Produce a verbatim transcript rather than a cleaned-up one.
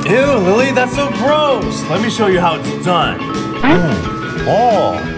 Ew, Lily, that's so gross. Let me show you how it's done. Mm. Oh.